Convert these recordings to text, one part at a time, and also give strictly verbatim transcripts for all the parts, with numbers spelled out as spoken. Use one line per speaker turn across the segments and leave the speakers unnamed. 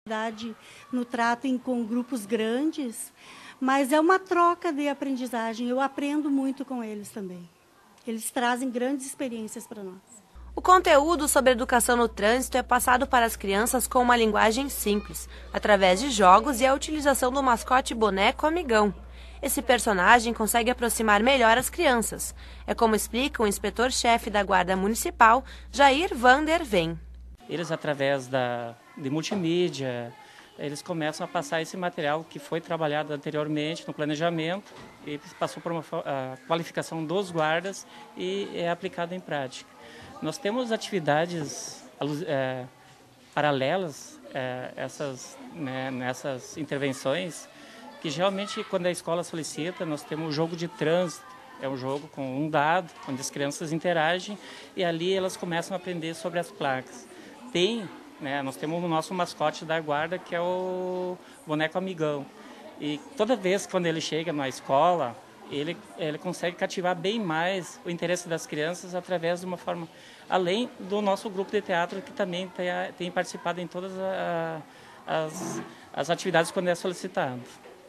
No trato em, com grupos grandes, mas é uma troca de aprendizagem. Eu aprendo muito com eles também. Eles trazem grandes experiências para nós.
O conteúdo sobre educação no trânsito é passado para as crianças com uma linguagem simples, através de jogos e a utilização do mascote boneco amigão. Esse personagem consegue aproximar melhor as crianças. É como explica o inspetor-chefe da Guarda Municipal, Jair Vander Ven.
Eles, através da, de multimídia, eles começam a passar esse material que foi trabalhado anteriormente no planejamento e passou por uma a qualificação dos guardas e é aplicado em prática. Nós temos atividades é, paralelas é, essas, né, nessas intervenções, que geralmente quando a escola solicita, nós temos o jogo de trânsito. É um jogo com um dado, onde as crianças interagem e ali elas começam a aprender sobre as placas. Tem, né, nós temos o nosso mascote da guarda, que é o boneco amigão. E toda vez quando ele chega na escola, ele, ele consegue cativar bem mais o interesse das crianças através de uma forma, além do nosso grupo de teatro, que também tem, tem participado em todas a, as, as atividades quando é solicitado.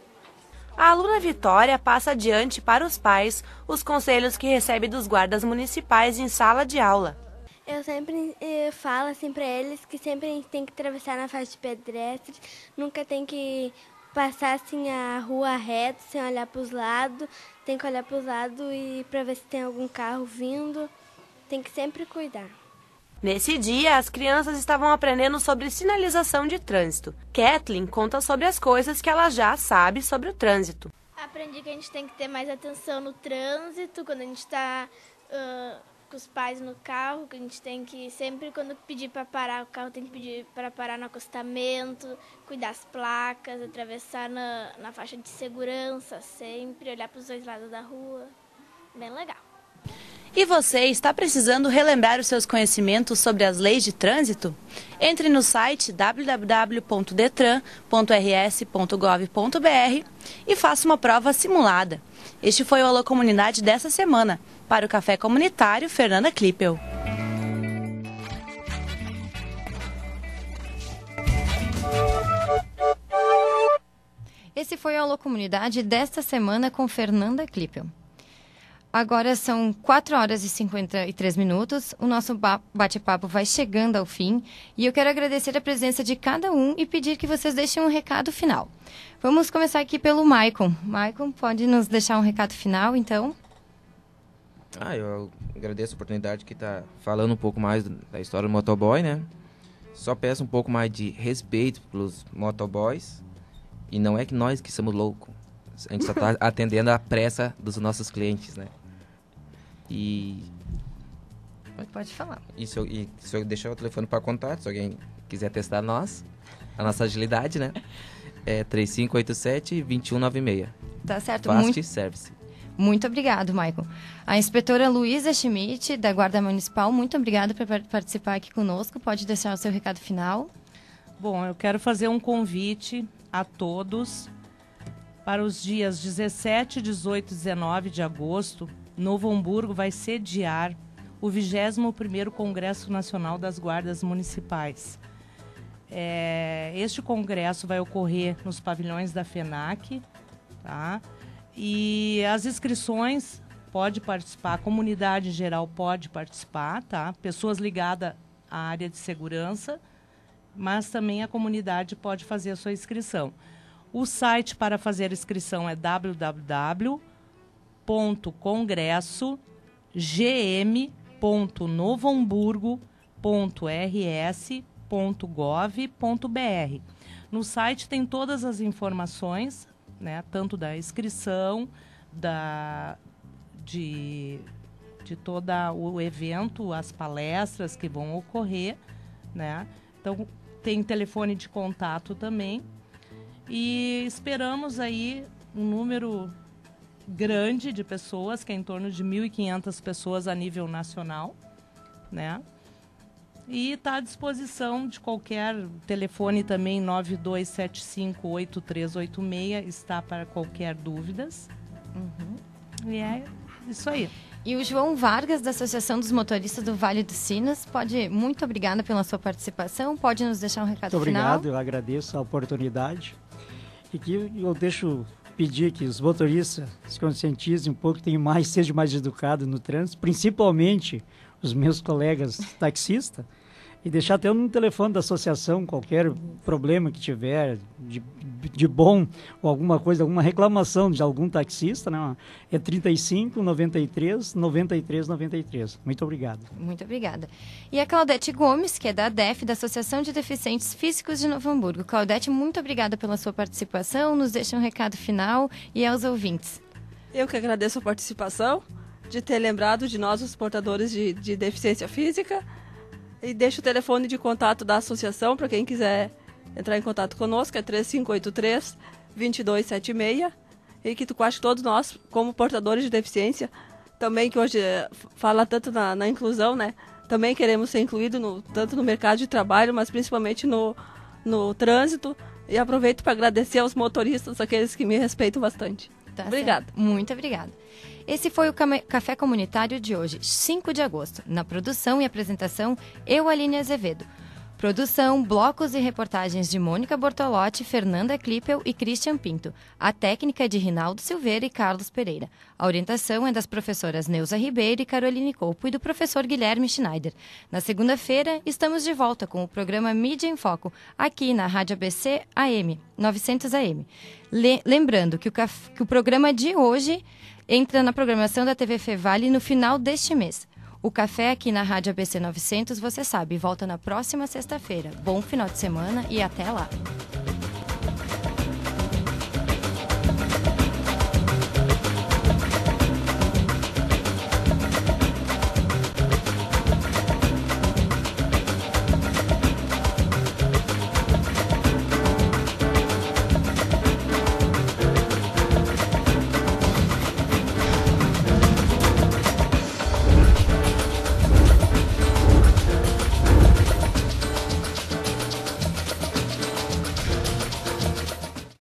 A aluna Vitória passa adiante para os pais os conselhos que recebe dos guardas municipais em sala de aula.
Eu sempre eu falo assim para eles que sempre a gente tem que atravessar na faixa de pedestres, nunca tem que passar assim a rua reto, sem olhar para os lados, tem que olhar para os lados e para ver se tem algum carro vindo, tem que sempre cuidar.
Nesse dia, as crianças estavam aprendendo sobre sinalização de trânsito. Kathleen conta sobre as coisas que ela já sabe sobre o trânsito.
Aprendi que a gente tem que ter mais atenção no trânsito, quando a gente está uh, com os pais no carro, que a gente tem que sempre, quando pedir para parar o carro, tem que pedir para parar no acostamento, cuidar das placas, atravessar na, na faixa de segurança, sempre olhar para os dois lados da rua. Bem legal.
E você está precisando relembrar os seus conhecimentos sobre as leis de trânsito? Entre no site w w w ponto detran ponto r s ponto gov ponto b r e faça uma prova simulada. Este foi o Alô Comunidade dessa semana. Para o Café Comunitário, Fernanda Klippel.
Esse foi o Alô Comunidade desta semana com Fernanda Klippel. Agora são quatro horas e cinquenta e três minutos, o nosso bate-papo vai chegando ao fim e eu quero agradecer a presença de cada um e pedir que vocês deixem um recado final. Vamos começar aqui pelo Maicon. Maicon, pode nos deixar um recado final, então?
Ah, eu agradeço a oportunidade que está falando um pouco mais da história do motoboy, né? Só peço um pouco mais de respeito pelos motoboys e não é que nós que somos loucos, a gente só está atendendo a pressa dos nossos clientes, né? E...
Pode falar.
E se eu, e se eu deixar o telefone para contato, se alguém quiser testar nós, a nossa agilidade, né? É três cinco oito sete, dois um nove seis.
Tá certo.
Fast
muito,
Service.
Muito obrigado, Maicon. A inspetora Luísa Schmidt, da Guarda Municipal, muito obrigada por participar aqui conosco. Pode deixar o seu recado final.
Bom, eu quero fazer um convite a todos para os dias dezessete, dezoito e dezenove de agosto. Novo Hamburgo vai sediar o vigésimo primeiro Congresso Nacional das Guardas Municipais. É, este congresso vai ocorrer nos pavilhões da FENAC, tá? E as inscrições pode participar, a comunidade em geral pode participar, tá? Pessoas ligadas à área de segurança, mas também a comunidade pode fazer a sua inscrição. O site para fazer a inscrição é w w w ponto congresso g m ponto novo hamburgo ponto r s ponto gov ponto b r. No site tem todas as informações, né, tanto da inscrição, da, de, de todo o evento, as palestras que vão ocorrer, né? Então, tem telefone de contato também. E esperamos aí um número grande de pessoas, que é em torno de mil e quinhentas pessoas a nível nacional, né? E está à disposição de qualquer telefone também, nove dois sete cinco, oito três oito seis, está para qualquer dúvidas.
Uhum.
E é isso aí.
E o João Vargas, da Associação dos Motoristas do Vale dos Sinos, pode, muito obrigada pela sua participação, pode nos deixar um recado
Muito
final?
obrigado, eu agradeço a oportunidade. E que eu deixo pedir que os motoristas se conscientizem um pouco, tenham mais, sejam mais educados no trânsito, principalmente os meus colegas taxistas, e deixar até no telefone da associação qualquer problema que tiver de, de bom ou alguma coisa, alguma reclamação de algum taxista, né? É trinta e cinco, noventa e três, noventa e três, noventa e três. Muito obrigado.
Muito obrigada. E a Claudete Gomes, que é da A D E F, da Associação de Deficientes Físicos de Novo Hamburgo. Claudete, muito obrigada pela sua participação, nos deixa um recado final e aos ouvintes.
Eu que agradeço a participação, de ter lembrado de nós, os portadores de, de deficiência física. E deixo o telefone de contato da associação para quem quiser entrar em contato conosco, é três cinco oito três, dois dois sete seis. E que tu acha que todos nós, como portadores de deficiência, também que hoje fala tanto na, na inclusão, né? Também queremos ser incluídos no, tanto no mercado de trabalho, mas principalmente no, no trânsito. E aproveito para agradecer aos motoristas, aqueles que me respeitam bastante.
Tá
obrigada.
Certo. Muito obrigada. Esse foi o Café Comunitário de hoje, cinco de agosto. Na produção e apresentação, eu, Aline Azevedo. Produção, blocos e reportagens de Mônica Bortolotti, Fernanda Klippel e Christian Pinto. A técnica é de Rinaldo Silveira e Carlos Pereira. A orientação é das professoras Neuza Ribeiro e Caroline Colpo e do professor Guilherme Schneider. Na segunda-feira, estamos de volta com o programa Mídia em Foco, aqui na Rádio A B C A M, novecentos A M. Le- lembrando que o, caf- que o programa de hoje entra na programação da T V Fevale no final deste mês. O café aqui na Rádio A B C novecentos, você sabe, volta na próxima sexta-feira. Bom final de semana e até lá!